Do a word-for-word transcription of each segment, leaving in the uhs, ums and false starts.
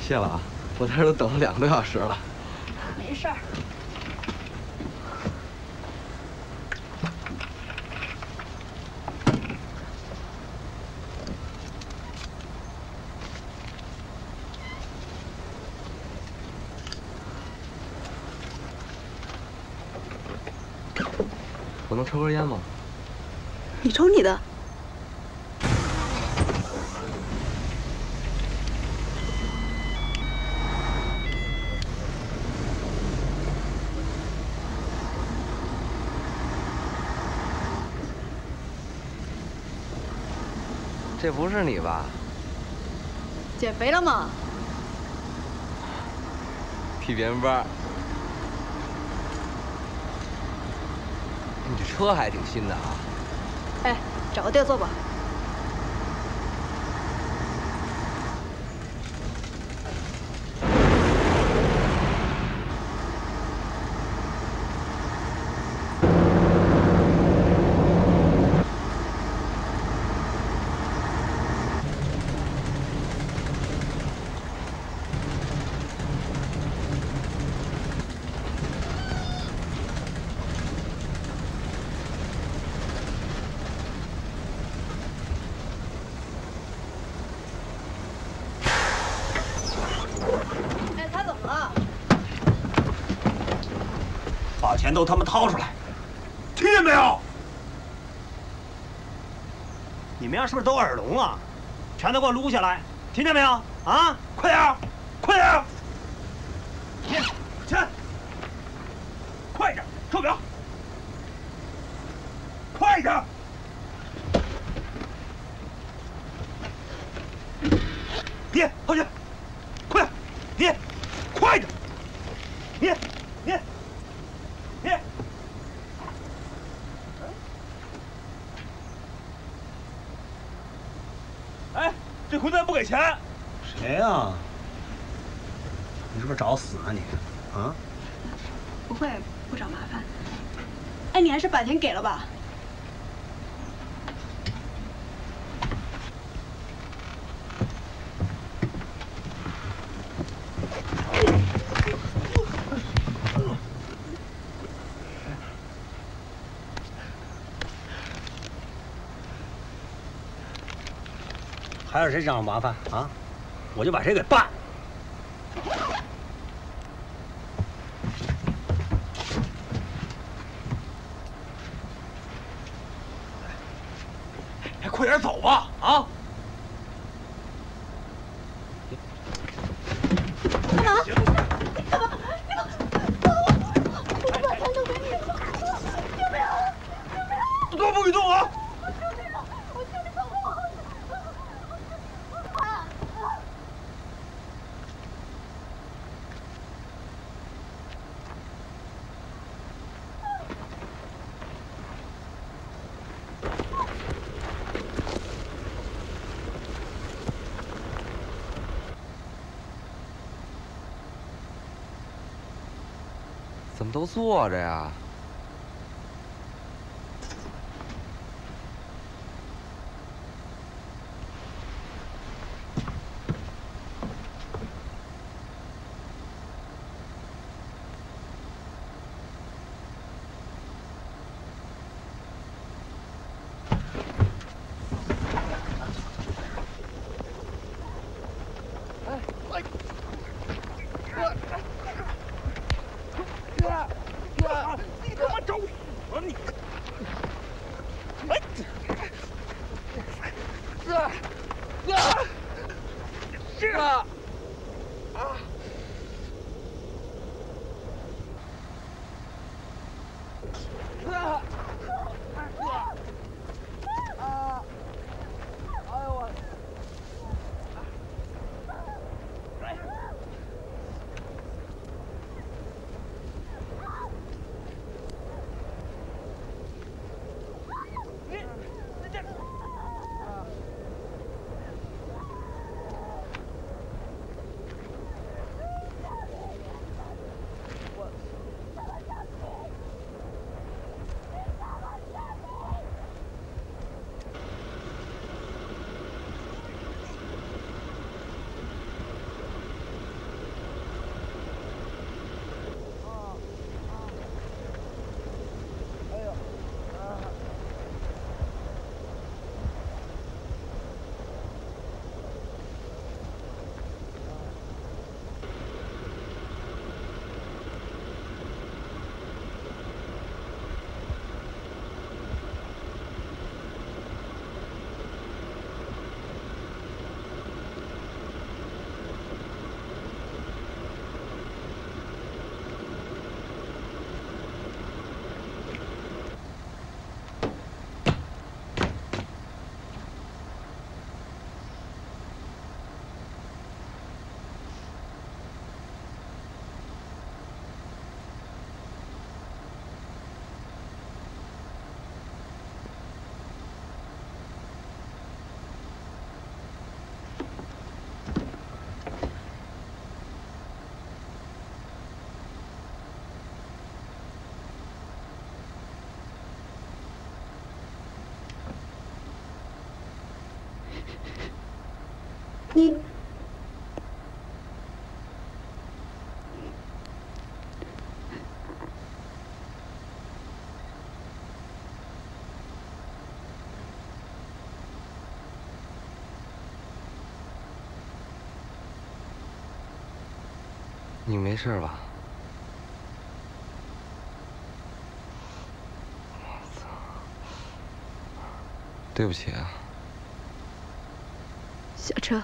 谢了啊，我在这都等了两个多小时了。 没事儿。 我能抽根烟吗？ 你抽你的。 这不是你吧？ 减肥了吗？ 剃别人班。你这车还挺新的啊。 哎，找个地儿坐吧。 钱都他妈掏出来，听见没有？你们家是不是都耳聋啊？全都给我撸下来，听见没有？啊，快点，快点！钱，钱，快点，手表，快点！别，后去，快点，别，快点，别，别。别！哎，这混蛋不给钱！谁呀？你是不是找死呢你？啊？ 不会，不找麻烦。哎，你还是把钱给了吧。 还有谁找麻烦啊？我就把谁给办。哎，快点走吧！啊！ 干嘛？干嘛？你把我把钱都给你了！救命啊！救命啊！ 动不许动啊！ 怎么都坐着呀？ 你他妈找死啊你！哎， 哥，哥， 是哥，啊！哥，哥，啊！哎呦我！ 你你没事吧？我操！对不起啊。 下车！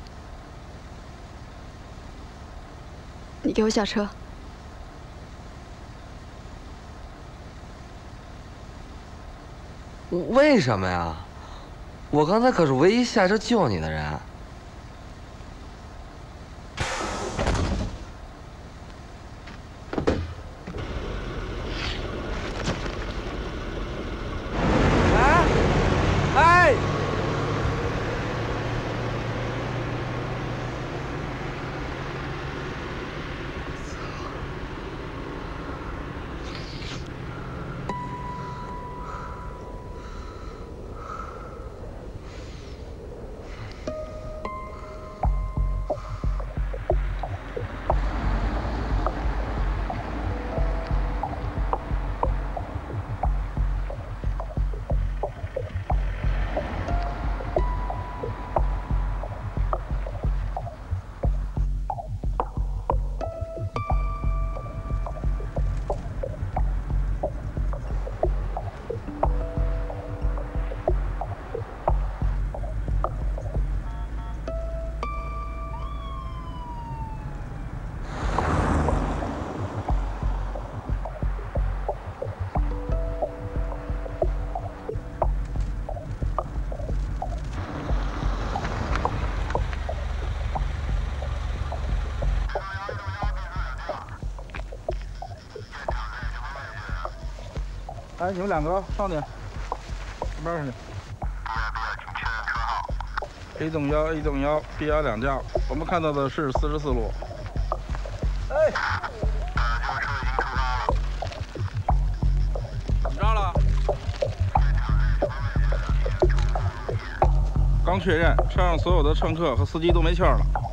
你给我下车！ 为什么呀？我刚才可是唯一下车救你的人。 哎，你们两个上去，这边上去。A 栋幺 A 栋幺 B 幺两架，我们看到的是四十四路。哎，怎么着了？刚确认，车上所有的乘客和司机都没气儿了。